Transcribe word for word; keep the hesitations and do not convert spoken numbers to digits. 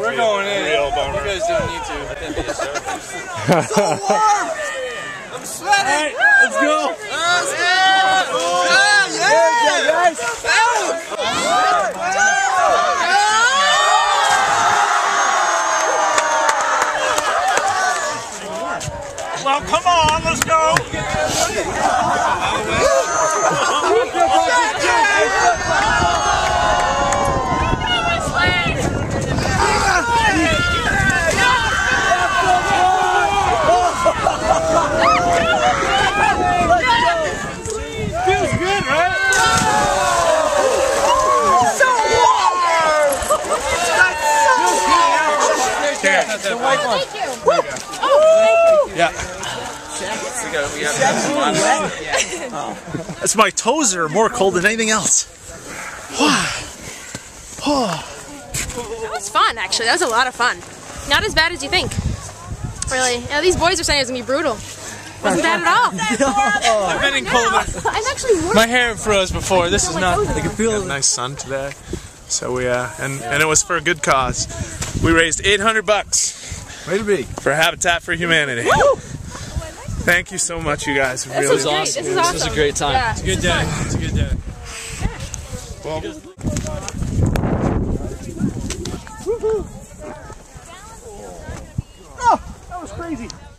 We're going in. Real bummer. You guys don't need to. So warm! I'm sweating! Alright, let's go! Let's go! Yeah, yeah! Yeah, guys! Well, come on, let's go! Feels good, right? So warm! That's so warm! Thank you. Oh, thank you. Yeah. We got, we have That's my toes are more cold than anything else. That was fun, actually. That was a lot of fun. Not as bad as you think. Really. You know, these boys are saying it's going to be brutal. Wasn't bad at all. I've been in cold. I'm actually more My hair froze before. This is not. I can feel a nice sun today. So we, uh, and, and it was for a good cause. We raised eight hundred bucks. Way to be. For Habitat for Humanity. Thank you so much, you guys. This Really is great. This is awesome. This is a great time. Yeah, It's a good day. It's a good day. Oh, that was crazy.